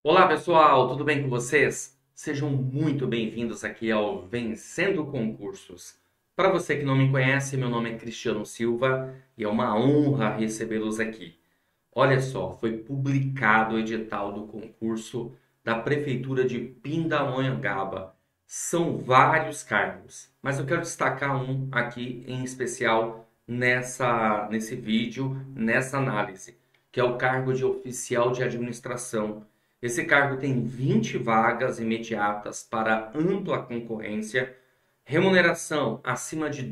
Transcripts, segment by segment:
Olá pessoal, tudo bem com vocês? Sejam muito bem-vindos aqui ao Vencendo Concursos. Para você que não me conhece, meu nome é Cristiano Silva e é uma honra recebê-los aqui. Olha só, foi publicado o edital do concurso da Prefeitura de Pindamonhangaba. São vários cargos, mas eu quero destacar um aqui em especial nesse vídeo, nessa análise, que é o cargo de oficial de administração. Esse cargo tem 20 vagas imediatas para ampla concorrência, remuneração acima de R$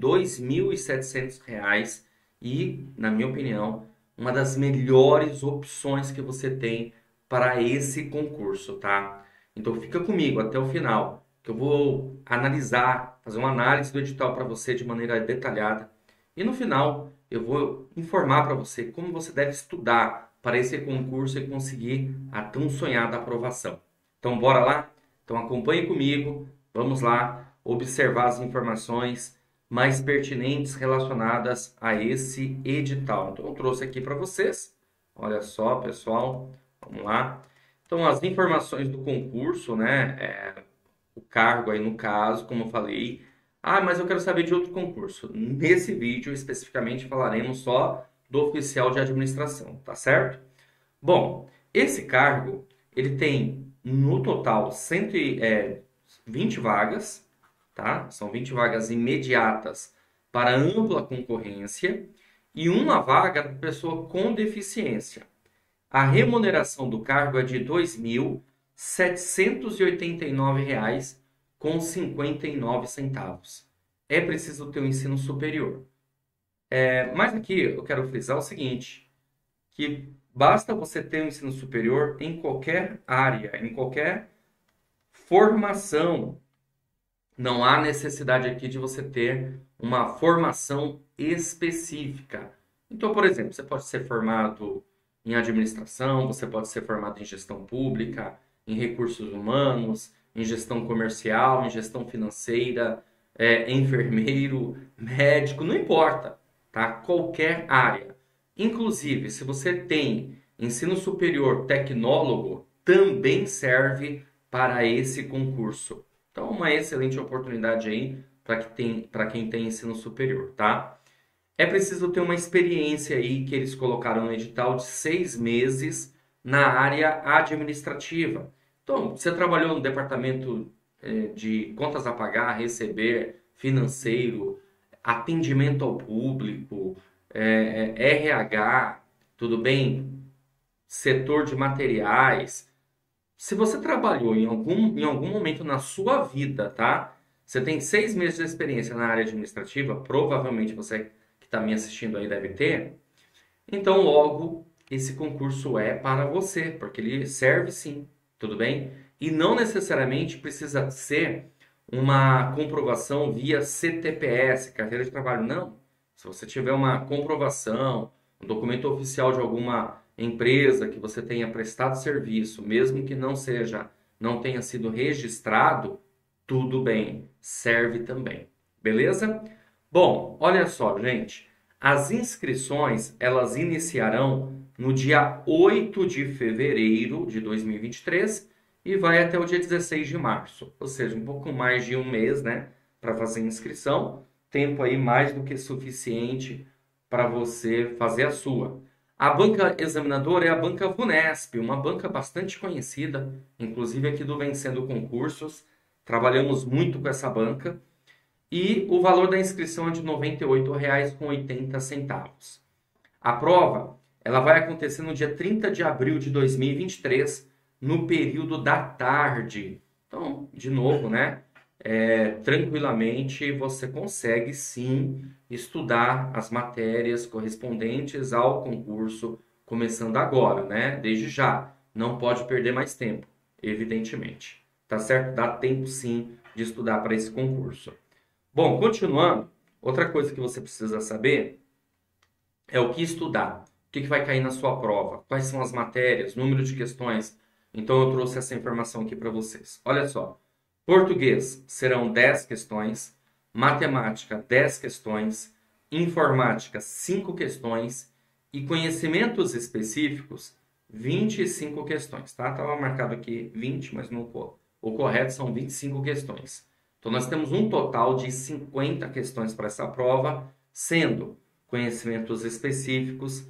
2.700 e, na minha opinião, uma das melhores opções que você tem para esse concurso, tá? Então fica comigo até o final, que eu vou analisar, fazer uma análise do edital para você de maneira detalhada. E no final, eu vou informar para você como você deve estudar para esse concurso e conseguir a tão sonhada aprovação. Então, bora lá? Então, acompanhe comigo, vamos lá observar as informações mais pertinentes relacionadas a esse edital. Então, eu trouxe aqui para vocês. Olha só, pessoal, vamos lá. Então, as informações do concurso, né? O cargo aí no caso, como eu falei. Ah, mas eu quero saber de outro concurso. Nesse vídeo, especificamente, falaremos só do oficial de administração, tá certo? Bom, esse cargo, ele tem no total 120 vagas, tá? São 20 vagas imediatas para ampla concorrência e uma vaga para pessoa com deficiência. A remuneração do cargo é de R$ 2.789,59. É preciso ter o ensino superior. Mas aqui eu quero frisar o seguinte, que basta você ter um ensino superior em qualquer área, em qualquer formação. Não há necessidade aqui de você ter uma formação específica. Então, por exemplo, você pode ser formado em administração, você pode ser formado em gestão pública, em recursos humanos, em gestão comercial, em gestão financeira, enfermeiro, médico, não importa, tá? Qualquer área. Inclusive, se você tem ensino superior tecnólogo, também serve para esse concurso. Então, uma excelente oportunidade aí para quem tem ensino superior, tá? É preciso ter uma experiência aí que eles colocaram no edital de 6 meses na área administrativa. Então, você trabalhou no departamento de contas a pagar, receber, financeiro, atendimento ao público, RH, tudo bem? Setor de materiais. Se você trabalhou em algum momento na sua vida, tá? Você tem 6 meses de experiência na área administrativa, provavelmente você que está me assistindo aí deve ter. Então, logo, esse concurso é para você, porque ele serve sim, tudo bem? E não necessariamente precisa ser uma comprovação via CTPS, carteira de trabalho, não. Se você tiver uma comprovação, um documento oficial de alguma empresa que você tenha prestado serviço, mesmo que não tenha sido registrado, tudo bem, serve também. Beleza? Bom, olha só, gente. As inscrições, elas iniciarão no dia 8 de fevereiro de 2023 e vai até o dia 16 de março. Ou seja, um pouco mais de um mês, né, para fazer a inscrição. Tempo aí mais do que suficiente para você fazer a sua. A banca examinadora é a banca Vunesp, uma banca bastante conhecida, inclusive aqui do Vencendo Concursos. Trabalhamos muito com essa banca. E o valor da inscrição é de R$ 98,80. A prova ela vai acontecer no dia 30 de abril de 2023, no período da tarde. Então, de novo, né? Tranquilamente você consegue sim estudar as matérias correspondentes ao concurso, começando agora, né? Desde já. Não pode perder mais tempo, evidentemente. Tá certo? Dá tempo sim de estudar para esse concurso. Bom, continuando, outra coisa que você precisa saber é o que estudar. O que vai cair na sua prova? Quais são as matérias, número de questões? Então eu trouxe essa informação aqui para vocês. Olha só. Português serão 10 questões, matemática 10 questões, informática 5 questões e conhecimentos específicos 25 questões, tá? Estava marcado aqui 20, mas não, o correto são 25 questões. Então, nós temos um total de 50 questões para essa prova, sendo conhecimentos específicos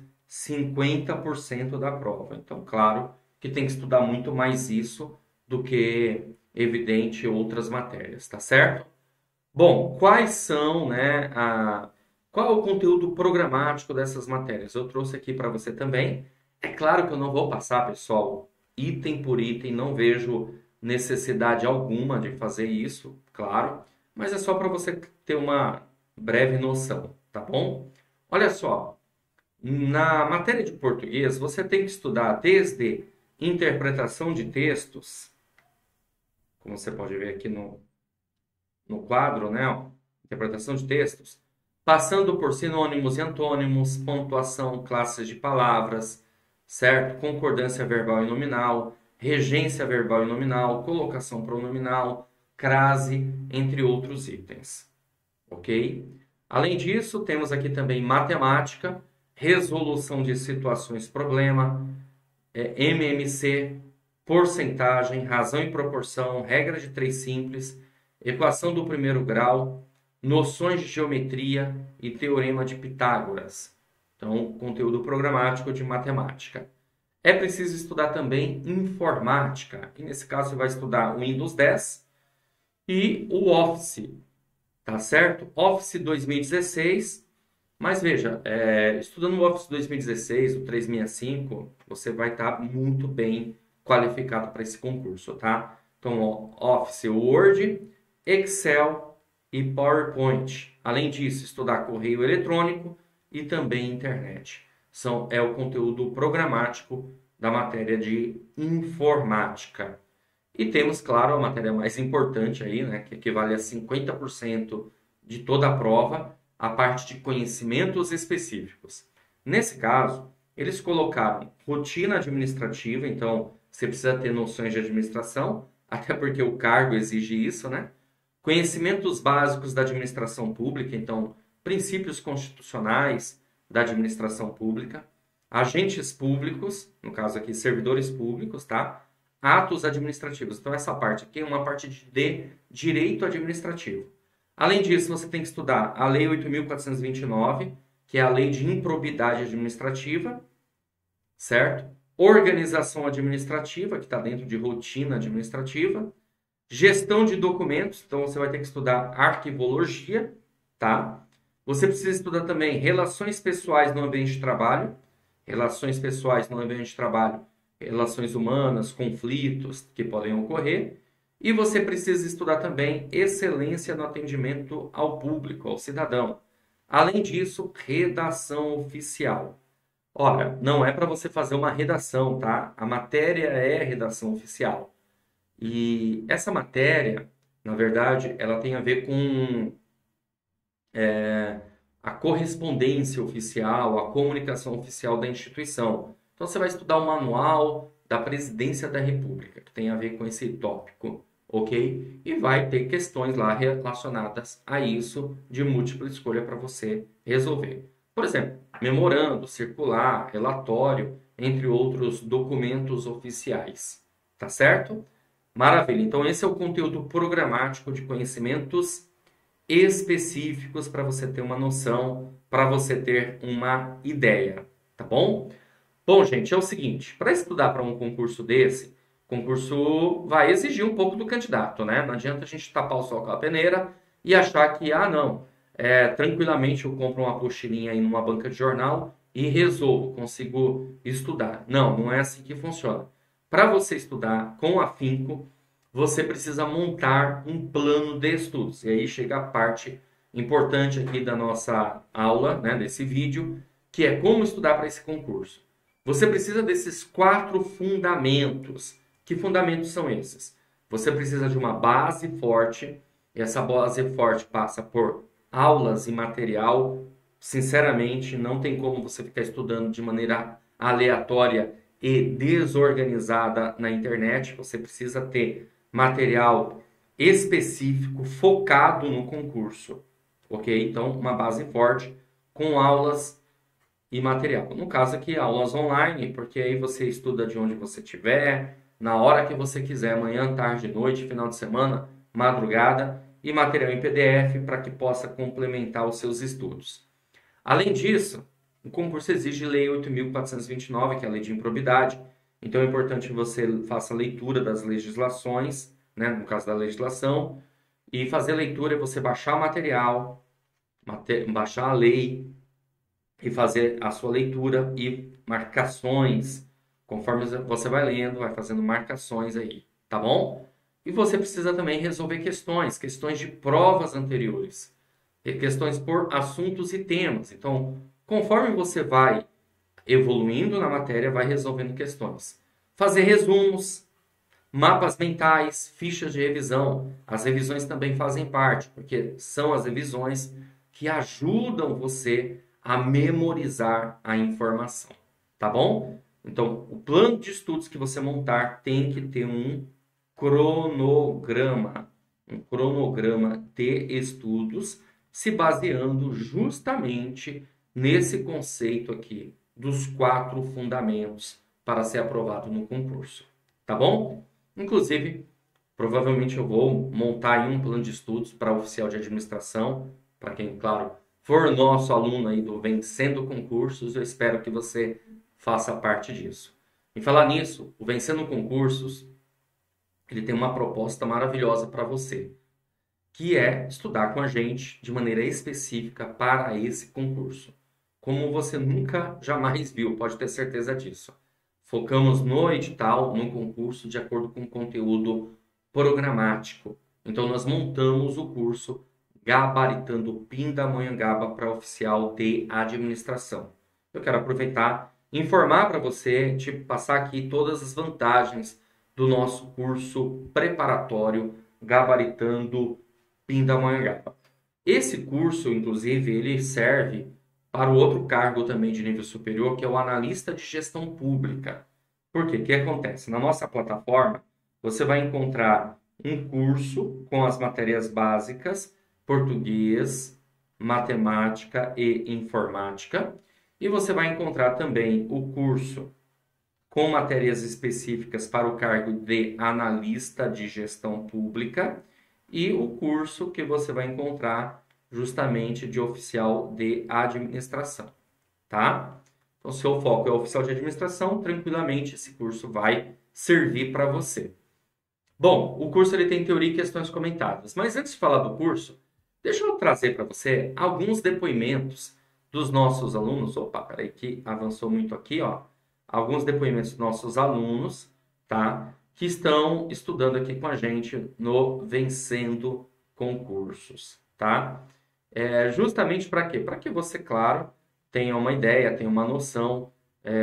50% da prova. Então, claro que tem que estudar muito mais isso do que, evidente, outras matérias, tá certo? Bom, quais são, né, qual é o conteúdo programático dessas matérias? Eu trouxe aqui para você também. É claro que eu não vou passar, pessoal, item por item, não vejo necessidade alguma de fazer isso, claro, mas é só para você ter uma breve noção, tá bom? Olha só, na matéria de português, você tem que estudar desde interpretação de textos, como você pode ver aqui no quadro, né? Ó, interpretação de textos, passando por sinônimos e antônimos, pontuação, classes de palavras, certo? Concordância verbal e nominal, regência verbal e nominal, colocação pronominal, crase, entre outros itens, ok? Além disso, temos aqui também matemática, resolução de situações problema, MMC, porcentagem, razão e proporção, regra de três simples, equação do primeiro grau, noções de geometria e teorema de Pitágoras. Então, conteúdo programático de matemática. É preciso estudar também informática. E nesse caso, você vai estudar o Windows 10 e o Office, tá certo? Office 2016. Mas veja, estudando o Office 2016, o 365, você vai estar muito bem qualificado para esse concurso, tá? Então, ó, Office, Word, Excel e PowerPoint. Além disso, estudar correio eletrônico e também internet. É o conteúdo programático da matéria de informática. E temos, claro, a matéria mais importante aí, né, que equivale a 50% de toda a prova, a parte de conhecimentos específicos. Nesse caso, eles colocaram rotina administrativa, então você precisa ter noções de administração, até porque o cargo exige isso, né? Conhecimentos básicos da administração pública, então princípios constitucionais da administração pública, agentes públicos, no caso aqui servidores públicos, tá? Atos administrativos. Então essa parte aqui é uma parte de direito administrativo. Além disso, você tem que estudar a Lei 8.429, que é a Lei de Improbidade Administrativa, certo? Organização administrativa, que está dentro de rotina administrativa. Gestão de documentos, então você vai ter que estudar arquivologia, tá? Você precisa estudar também relações pessoais no ambiente de trabalho, relações pessoais no ambiente de trabalho, relações humanas, conflitos que podem ocorrer. E você precisa estudar também excelência no atendimento ao público, ao cidadão. Além disso, redação oficial. Olha, não é para você fazer uma redação, tá? A matéria é redação oficial. E essa matéria, na verdade, ela tem a ver com a correspondência oficial, a comunicação oficial da instituição. Então, você vai estudar o manual da Presidência da República, que tem a ver com esse tópico, ok? E vai ter questões lá relacionadas a isso de múltipla escolha para você resolver. Por exemplo, memorando, circular, relatório, entre outros documentos oficiais. Tá certo? Maravilha. Então, esse é o conteúdo programático de conhecimentos específicos para você ter uma noção, para você ter uma ideia, tá bom? Bom, gente, é o seguinte, para estudar para um concurso desse, o concurso vai exigir um pouco do candidato, né? Não adianta a gente tapar o sol com a peneira e achar que, não, tranquilamente eu compro uma apostilinha aí numa banca de jornal e resolvo, consigo estudar. Não, não é assim que funciona. Para você estudar com afinco, você precisa montar um plano de estudos. E aí chega a parte importante aqui da nossa aula, né, desse vídeo, que é como estudar para esse concurso. Você precisa desses 4 fundamentos. Que fundamentos são esses? Você precisa de uma base forte. E essa base forte passa por aulas e material. Sinceramente, não tem como você ficar estudando de maneira aleatória e desorganizada na internet. Você precisa ter material específico focado no concurso, ok? Então, uma base forte com aulas e material. No caso aqui, aulas online, porque aí você estuda de onde você estiver, na hora que você quiser, manhã, tarde, noite, final de semana, madrugada, e material em PDF para que possa complementar os seus estudos. Além disso, o concurso exige Lei 8.429, que é a Lei de Improbidade. Então é importante que você faça a leitura das legislações, né, no caso da legislação, e fazer a leitura é você baixar o material, baixar a lei e fazer a sua leitura e marcações. Conforme você vai lendo, vai fazendo marcações aí, tá bom? E você precisa também resolver questões de provas anteriores, questões por assuntos e temas. Então, conforme você vai evoluindo na matéria, vai resolvendo questões. Fazer resumos, mapas mentais, fichas de revisão. As revisões também fazem parte, porque são as revisões que ajudam você a memorizar a informação, tá bom? Então, o plano de estudos que você montar tem que ter um cronograma de estudos, se baseando justamente nesse conceito aqui dos 4 fundamentos para ser aprovado no concurso, tá bom? Inclusive, provavelmente eu vou montar aí um plano de estudos para oficial de administração, para quem, claro, for nosso aluno aí do Vencendo Concursos, eu espero que você faça parte disso. Em falar nisso, o Vencendo Concursos, ele tem uma proposta maravilhosa para você, que é estudar com a gente de maneira específica para esse concurso. Como você nunca, jamais viu, pode ter certeza disso. Focamos no edital, no concurso, de acordo com o conteúdo programático. Então, nós montamos o curso Gabaritando Pindamonhangaba para oficial de administração. Eu quero aproveitar e informar para você, passar aqui todas as vantagens do nosso curso preparatório Gabaritando Pindamonhangaba. Esse curso, inclusive, ele serve para o outro cargo também de nível superior, que é o analista de gestão pública. Por quê? O que acontece? Na nossa plataforma, você vai encontrar um curso com as matérias básicas, português, matemática e informática, e você vai encontrar também o curso com matérias específicas para o cargo de analista de gestão pública e o curso que você vai encontrar justamente de oficial de administração, tá? Então, se o foco é oficial de administração, tranquilamente esse curso vai servir para você. Bom, o curso ele tem teoria e questões comentadas, mas antes de falar do curso, deixa eu trazer para você alguns depoimentos dos nossos alunos. Opa, peraí que avançou muito aqui, ó. Alguns depoimentos dos nossos alunos, tá? Que estão estudando aqui com a gente no Vencendo Concursos, tá? Justamente para quê? Para que você, claro, tenha uma ideia, tenha uma noção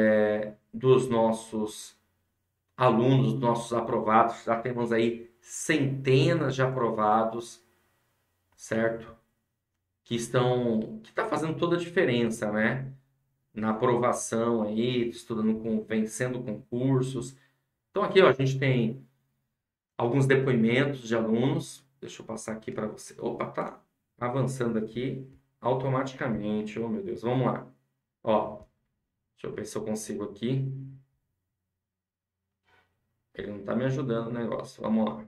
dos nossos alunos, dos nossos aprovados. Já temos aí centenas de aprovados, certo? Que está fazendo toda a diferença, né? Na aprovação aí, estudando, vencendo concursos. Então aqui, ó, a gente tem alguns depoimentos de alunos. Deixa eu passar aqui para você. Opa, tá avançando aqui automaticamente. Oh, meu Deus, vamos lá. Ó, deixa eu ver se eu consigo aqui. Ele não está me ajudando o negócio. Vamos lá.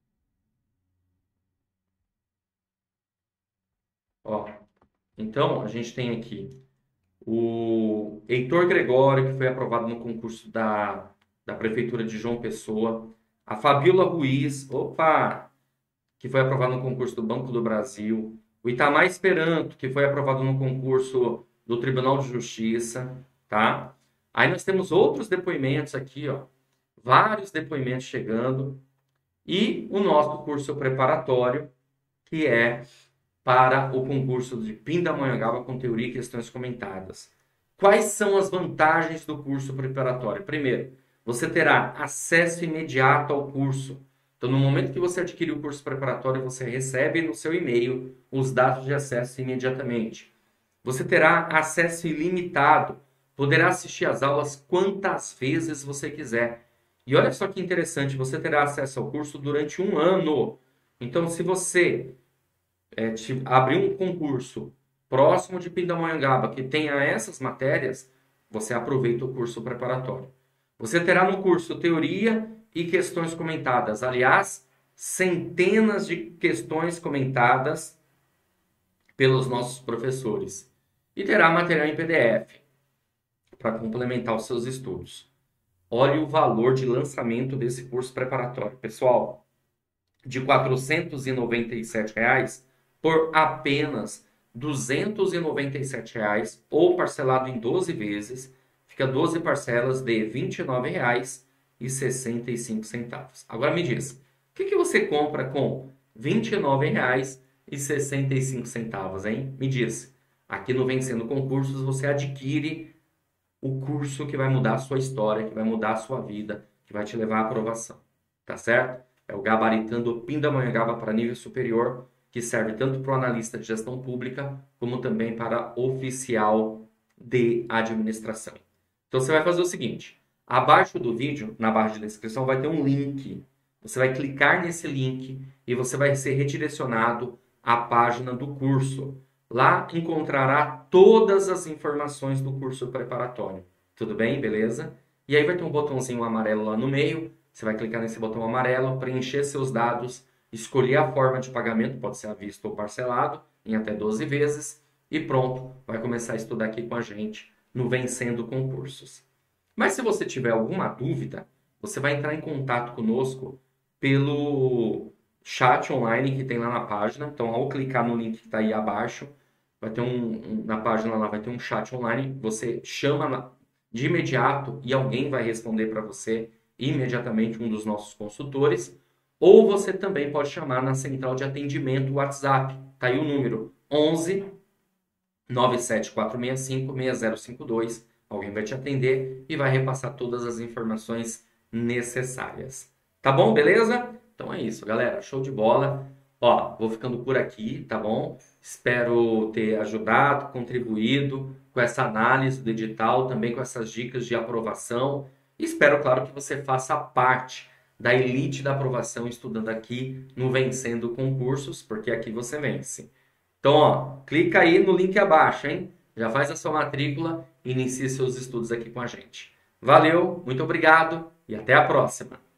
Ó, então, a gente tem aqui o Heitor Gregório, que foi aprovado no concurso da Prefeitura de João Pessoa. A Fabíola Ruiz, opa, que foi aprovado no concurso do Banco do Brasil. O Itamar Esperanto, que foi aprovado no concurso do Tribunal de Justiça, tá? Aí nós temos outros depoimentos aqui, ó. Vários depoimentos chegando. E o nosso curso preparatório, que é para o concurso de Pindamonhangaba com teoria e questões comentadas. Quais são as vantagens do curso preparatório? Primeiro, você terá acesso imediato ao curso. Então, no momento que você adquirir o curso preparatório, você recebe no seu e-mail os dados de acesso imediatamente. Você terá acesso ilimitado, poderá assistir às aulas quantas vezes você quiser. E olha só que interessante, você terá acesso ao curso durante 1 ano. Então, se você abrir um concurso, próximo de Pindamonhangaba, que tenha essas matérias, você aproveita o curso preparatório. Você terá no curso teoria e questões comentadas. Aliás, centenas de questões comentadas pelos nossos professores. E terá material em PDF para complementar os seus estudos. Olhe o valor de lançamento desse curso preparatório. Pessoal, de R$ 497 por apenas R$ 297 ou parcelado em 12 vezes, fica 12 parcelas de R$ 29,65. Agora me diz, o que você compra com R$ 29,65, hein? Me diz. Aqui no Vencendo Concursos você adquire o curso que vai mudar a sua história, que vai mudar a sua vida, que vai te levar à aprovação. Tá certo? É o Gabaritando Pindamonhangaba para nível superior, que serve tanto para o analista de gestão pública, como também para oficial de administração. Então você vai fazer o seguinte, abaixo do vídeo, na barra de descrição, vai ter um link. Você vai clicar nesse link e você vai ser redirecionado à página do curso. Lá encontrará todas as informações do curso preparatório. Tudo bem? Beleza? E aí vai ter um botãozinho amarelo lá no meio. Você vai clicar nesse botão amarelo, preencher seus dados, escolher a forma de pagamento, pode ser à vista ou parcelado, em até 12 vezes. E pronto, vai começar a estudar aqui com a gente no Vencendo Concursos. Mas se você tiver alguma dúvida, você vai entrar em contato conosco pelo chat online que tem lá na página. Então, ao clicar no link que está aí abaixo, vai ter na página lá vai ter um chat online. Você chama de imediato e alguém vai responder para você imediatamente, um dos nossos consultores. Ou você também pode chamar na central de atendimento WhatsApp. Está aí o número 11 97465 6052. Alguém vai te atender e vai repassar todas as informações necessárias. Tá bom? Beleza? Então é isso, galera. Show de bola. Ó, vou ficando por aqui, tá bom? Espero ter ajudado, contribuído com essa análise do edital, também com essas dicas de aprovação. E espero, claro, que você faça parte da elite da aprovação estudando aqui no Vencendo Concursos, porque aqui você vence. Então, ó, clica aí no link abaixo, hein? Já faz a sua matrícula e inicie seus estudos aqui com a gente. Valeu, muito obrigado e até a próxima!